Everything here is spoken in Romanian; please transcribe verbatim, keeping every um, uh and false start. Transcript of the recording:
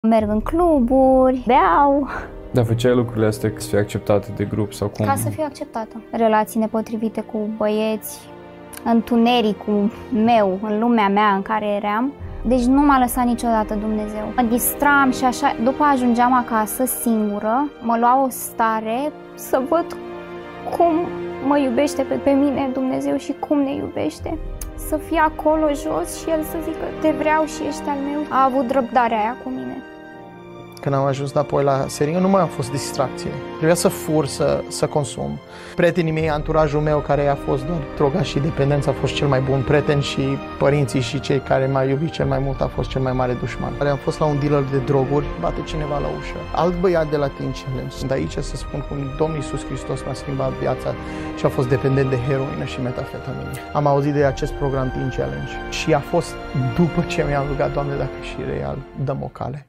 Merg în cluburi, beau. Dar făceai lucrurile astea ca să fii acceptată de grup sau cum? Ca să fiu acceptată. Relații nepotrivite cu băieți, întunericul meu, în lumea mea în care eram. Deci nu m-a lăsat niciodată Dumnezeu. Mă distram și așa, după ajungeam acasă singură, mă lua o stare să văd cum mă iubește pe, pe mine Dumnezeu și cum ne iubește. Să fie acolo jos și El să zică, te vreau și ești al meu. A avut răbdarea aia cu mine. Când am ajuns înapoi la seringă, nu mai a fost distracție. Trebuia să fur, să, să consum. Prietenii mei, anturajul meu, care a fost doar droga și dependență, a fost cel mai bun prieten și părinții și cei care m-au iubit cel mai mult a fost cel mai mare dușman. Am fost la un dealer de droguri, bate cineva la ușă. Alt băiat de la Teen Challenge. Sunt aici să spun cum Domnul Iisus Hristos m-a schimbat viața și a fost dependent de heroină și metafetamină. Am auzit de acest program Teen Challenge și a fost după ce mi-am rugat, Doamne, dacă și real, dăm o cale.